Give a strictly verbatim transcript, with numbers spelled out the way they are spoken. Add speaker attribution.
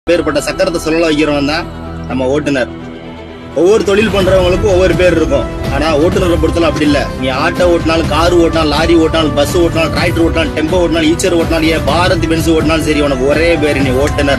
Speaker 1: பேர்பட்ட சக்கரத்தை சொல்ல வைக்கிறவன் தான் நம்ம ஓட்டுநர். ஒவ்வொரு தொழில் பண்றவங்களுக்கும் ஒவ்வொரு பேர் இருக்கும். ஆனா ஓட்டுநரை பொறுத்தல அப்படி இல்ல. நீ ஆட்டோ ஓட்டினாலும், கார் ஓட்டினாலும், லாரி ஓட்டினாலும், பஸ் ஓட்டினாலும், டிராக்டர் ஓட்டினாலும், டெம்போ ஓட்டினாலும், ஈச்சர் ஓட்டினாலும், ஏன் பாரத் பென்ஸ் ஓட்டினாலும் சரி, உனக்கு ஒரே பேரு, நீ ஓட்டுநர்.